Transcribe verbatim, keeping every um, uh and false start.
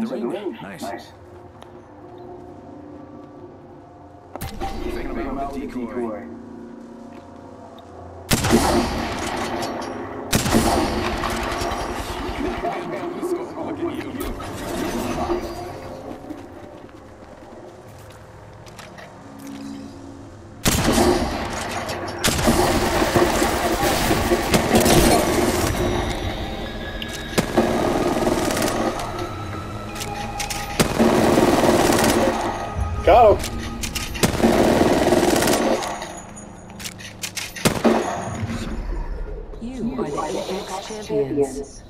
inside the ring. Nice. nice. Fake him out with the decoy. Look at you. Got him. You are the Apex champions.